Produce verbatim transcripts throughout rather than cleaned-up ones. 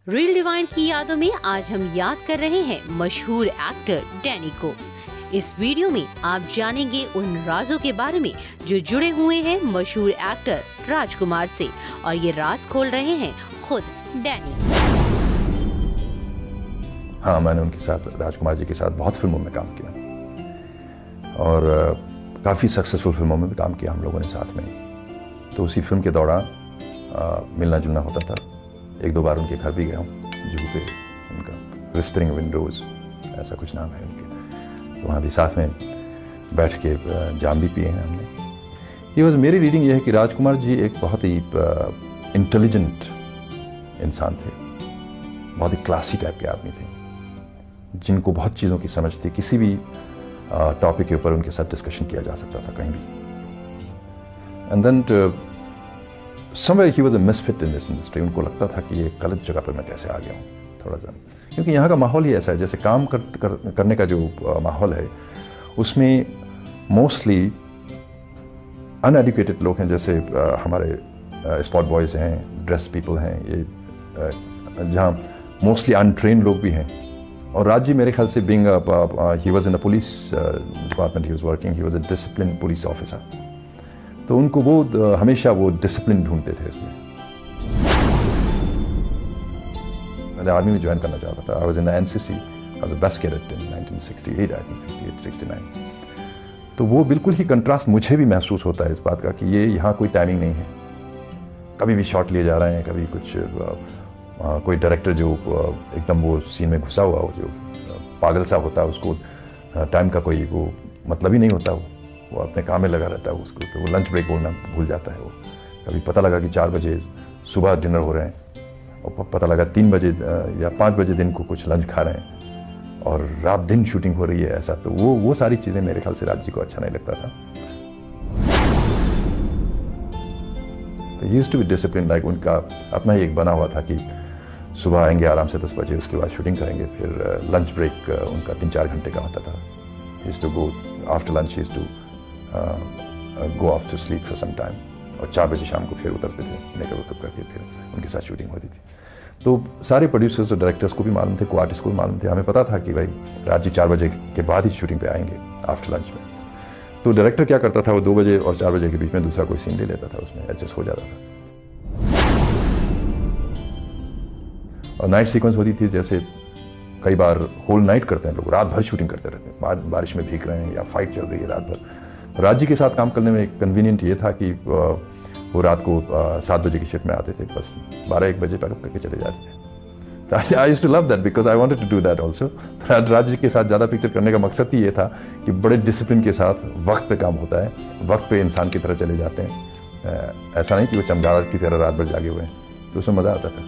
Reel divine की यादों में आज हम याद कर रहे हैं मशहूर एक्टर डैनी को। इस वीडियो में आप जानेंगे उन राजों के बारे में जो जुड़े हुए हैं मशहूर एक्टर राजकुमार से, और ये राज खोल रहे हैं खुद डैनी। हाँ, मैंने उनके साथ, राजकुमार जी के साथ बहुत फिल्मों में काम किया और काफ़ी सक्सेसफुल फिल्मों में भी काम किया हम लोगों ने साथ में। तो उसी फिल्म के दौरान मिलना जुलना होता था। एक दो बार उनके घर भी गया हूँ, जू पे, उनका विस्परिंग विंडोज़ ऐसा कुछ नाम है उनके, तो वहाँ भी साथ में बैठ के जाम भी पिए हैं हमने। ये बस मेरी रीडिंग ये है कि राजकुमार जी एक बहुत ही इंटेलिजेंट इंसान थे, बहुत ही क्लासी टाइप के आदमी थे, जिनको बहुत चीज़ों की समझ थी। किसी भी टॉपिक के ऊपर उनके साथ डिस्कशन किया जा सकता था कहीं भी। And then somewhere he was a misfit in this industry. उनको लगता था कि ये गलत जगह पर मैं कैसे आ गया हूँ थोड़ा सा, क्योंकि यहाँ का माहौल ही ऐसा है। जैसे काम कर, कर, करने का जो माहौल है उसमें मोस्टली अनएडुकेटेड लोग हैं, जैसे हमारे स्पॉट बॉयज़ हैं, ड्रेस पीपल हैं, ये जहाँ मोस्टली अनट्रेन लोग भी हैं। और राज जी मेरे ख्याल से being he was in a police department, he was working, he was a discipline police officer, तो उनको वो हमेशा वो डिसिप्लिन ढूंढते थे इसमें। मैं आर्मी में ज्वाइन करना चाहता था। I was in N C C, I was a best cadet in nineteen sixty eight, I think sixty eight sixty nine. तो वो बिल्कुल ही कंट्रास्ट मुझे भी महसूस होता है इस बात का कि ये यहाँ कोई टाइमिंग नहीं है, कभी भी शॉट लिए जा रहे हैं, कभी कुछ आ, कोई डायरेक्टर जो एकदम वो सीन में घुसा हुआ हो, जो पागल सा होता है, उसको टाइम का कोई वो मतलब ही नहीं होता, वो वो अपने काम में लगा रहता है। उसको तो वो लंच ब्रेक बोलना भूल जाता है। वो कभी पता लगा कि चार बजे सुबह डिनर हो रहे हैं और पता लगा तीन बजे या पाँच बजे दिन को कुछ लंच खा रहे हैं और रात दिन शूटिंग हो रही है, ऐसा। तो वो वो सारी चीज़ें मेरे ख्याल से राज जी को अच्छा नहीं लगता था। तो used to be discipline, like उनका अपना ही एक बना हुआ था कि सुबह आएंगे आराम से दस बजे, उसके बाद शूटिंग करेंगे, फिर लंच ब्रेक उनका तीन चार घंटे का होता था। Used to go after lunch, used to go off to sleep for some time, और चार बजे शाम को फिर उतरते थे, मेकअप वेकअप करके फिर उनके साथ शूटिंग होती थी। तो सारे प्रोड्यूसर्स और डायरेक्टर्स को भी मालूम थे, को आर्टिस्ट को भी मालूम थे। हमें पता था कि भाई राज जी चार बजे के बाद ही शूटिंग पे आएंगे आफ्टर लंच में। तो डायरेक्टर क्या करता था, वो दो बजे और चार बजे के बीच में दूसरा कोई सीन ले लेता था, उसमें एडजस्ट हो जाता था। और नाइट सीक्वेंस होती थी, जैसे कई बार होल नाइट करते हैं लोग, रात भर शूटिंग करते रहते हैं, बार, बारिश में भीग रहे हैं या फाइट चल रही है रात भर। राज जी के साथ काम करने में कन्वीनियंट ये था कि वो रात को सात बजे की शिफ्ट में आते थे, बस बारह एक बजे पैकअप करके चले जाते थे। I used to love that because I wanted to do that also. Raj ji के साथ ज़्यादा पिक्चर करने का मकसद ही ये था कि बड़े डिसिप्लिन के साथ वक्त पे काम होता है, वक्त पे इंसान की तरह चले जाते हैं। ऐसा नहीं कि वो चमगादड़ की तरह रात भर जागे हुए हैं, तो उसमें मज़ा आता था।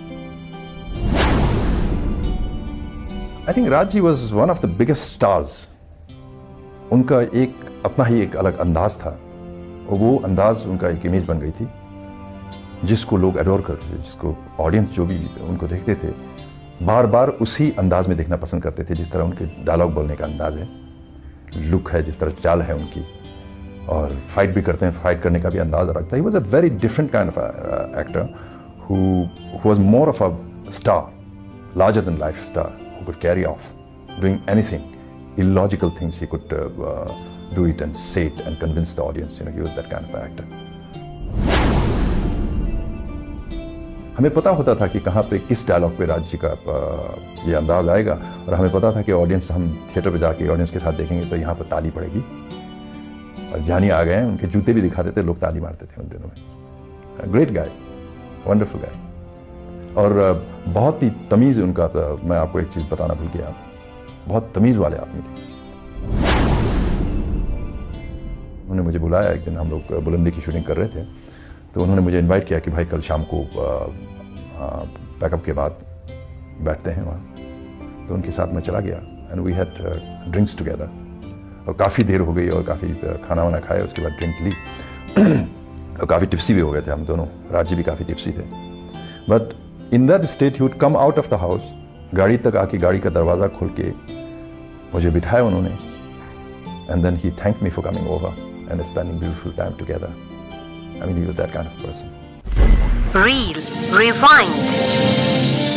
I think Raj ji was one of the biggest stars. उनका एक अपना ही एक अलग अंदाज था, और वो अंदाज उनका एक इमेज बन गई थी जिसको लोग एडोर करते थे, जिसको ऑडियंस जो भी उनको देखते थे बार बार उसी अंदाज में देखना पसंद करते थे। जिस तरह उनके डायलॉग बोलने का अंदाज है, लुक है, जिस तरह चाल है उनकी, और फाइट भी करते हैं, फाइट करने का भी अंदाज अलग था। He was a very different kind of actor who was more of a star, larger than life star, who could carry off doing anything, illogical things. He could uh, uh, do it and say it and convince the audience. You know, he was that kind of actor. हमें पता होता था कि कहाँ पे किस dialogue पे राज जी का uh, ये अंदाज आएगा, और हमें पता था कि ऑडियंस, हम थिएटर पे जाके ऑडियंस के साथ देखेंगे तो यहाँ पर ताली पड़ेगी। और जानी आ गए हैं, उनके जूते भी दिखाते थे, लोग ताली मारते थे उन दिनों में। ग्रेट गाय, वंडरफुल गाय, और बहुत ही तमीज़ उनका था। मैं आपको एक चीज़ बताना भूल गया, बहुत तमीज़ वाले आदमी थे। उन्होंने मुझे बुलाया एक दिन, हम लोग बुलंदी की शूटिंग कर रहे थे, तो उन्होंने मुझे इनवाइट किया कि भाई कल शाम को पैकअप के बाद बैठते हैं वहाँ। तो उनके साथ मैं चला गया, and we had drinks together. और काफ़ी देर हो गई और काफ़ी खाना वाना खाया, उसके बाद ड्रिंक ली और काफ़ी टिप्सी भी हो गए थे हम दोनों। राज जी भी काफ़ी टिप्सी थे, but in that state he would come out of the house, गाड़ी तक आके गाड़ी का दरवाज़ा खोल के मुझे बिठाया उन्होंने, and then he thank me for coming over and spending beautiful time together. I mean he was that kind of person. Reel Rewind.